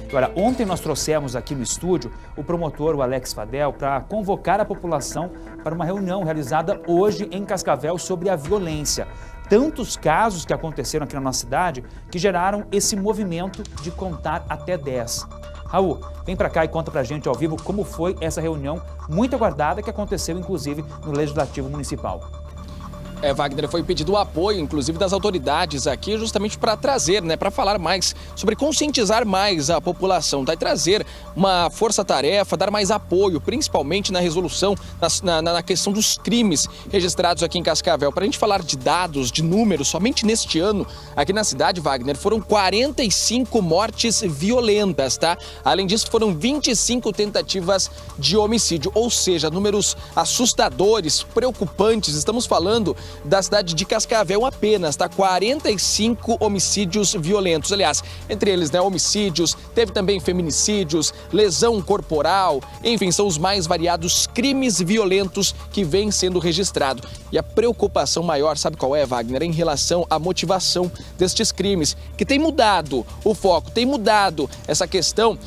Agora, ontem nós trouxemos aqui no estúdio o promotor, o Alex Fadel, para convocar a população para uma reunião realizada hoje em Cascavel sobre a violência. Tantos casos que aconteceram aqui na nossa cidade que geraram esse movimento de contar até 10. Raul, vem para cá e conta pra gente ao vivo como foi essa reunião muito aguardada que aconteceu, inclusive, no Legislativo Municipal. Wagner, foi pedido o apoio, inclusive, das autoridades aqui, justamente para trazer, para falar mais sobre conscientizar mais a população, e trazer uma força-tarefa, dar mais apoio, principalmente na resolução, na questão dos crimes registrados aqui em Cascavel. Para a gente falar de dados, de números, somente neste ano, aqui na cidade, Wagner, foram 45 mortes violentas, tá? Além disso, foram 25 tentativas de homicídio, ou seja, números assustadores, preocupantes. Estamos falando da cidade de Cascavel apenas, tá? 45 homicídios violentos. Aliás, entre eles, homicídios, teve também feminicídios, lesão corporal, enfim, são os mais variados crimes violentos que vêm sendo registrados. E a preocupação maior, sabe qual é, Wagner? Em relação à motivação destes crimes, que tem mudado o foco, tem mudado essa questão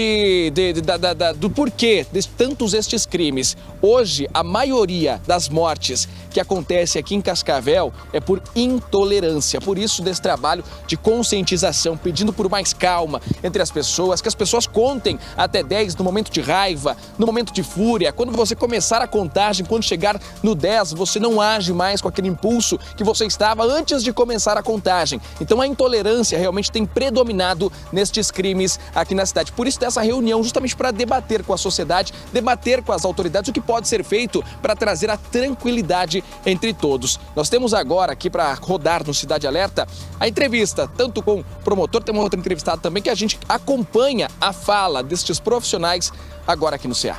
do porquê de tantos estes crimes. Hoje, a maioria das mortes que acontece aqui em Cascavel é por intolerância. Por isso, desse trabalho de conscientização, pedindo por mais calma entre as pessoas, que as pessoas contem até 10 no momento de raiva, no momento de fúria. Quando você começar a contagem, quando chegar no 10, você não age mais com aquele impulso que você estava antes de começar a contagem. Então, a intolerância realmente tem predominado nestes crimes aqui na cidade. Por isso, dessa reunião, justamente para debater com a sociedade, debater com as autoridades o que pode ser feito para trazer a tranquilidade entre todos. Nós temos agora aqui para rodar no Cidade Alerta a entrevista, tanto com o promotor, tem uma outra entrevistada também, que a gente acompanha a fala destes profissionais agora aqui no CA.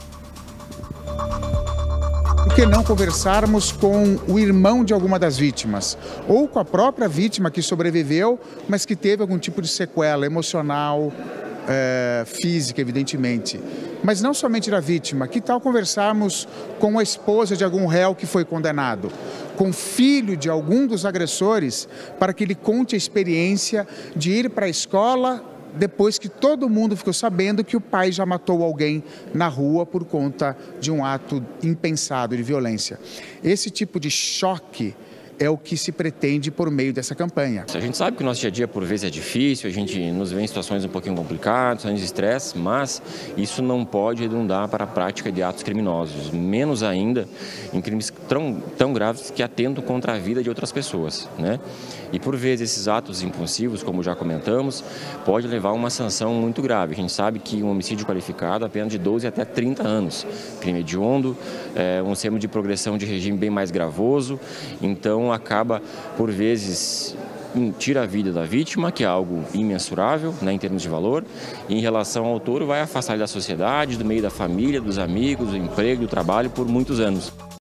Por que não conversarmos com o irmão de alguma das vítimas? Ou com a própria vítima que sobreviveu, mas que teve algum tipo de sequela emocional, física, evidentemente. Mas não somente da vítima. Que tal conversarmos com a esposa de algum réu que foi condenado? Com o filho de algum dos agressores, para que ele conte a experiência de ir para a escola depois que todo mundo ficou sabendo que o pai já matou alguém na rua por conta de um ato impensado de violência. Esse tipo de choque é o que se pretende por meio dessa campanha. A gente sabe que o nosso dia a dia por vezes é difícil, a gente nos vê em situações um pouquinho complicadas, situações de estresse, mas isso não pode redundar para a prática de atos criminosos, menos ainda em crimes tão graves que atentam contra a vida de outras pessoas, E por vezes esses atos impulsivos, como já comentamos, pode levar a uma sanção muito grave. A gente sabe que um homicídio qualificado apenas de 12 até 30 anos, crime hediondo, um termo de progressão de regime bem mais gravoso, então acaba, por vezes, tira a vida da vítima, que é algo imensurável, em termos de valor, e em relação ao autor, vai afastar ele da sociedade, do meio da família, dos amigos, do emprego, do trabalho, por muitos anos.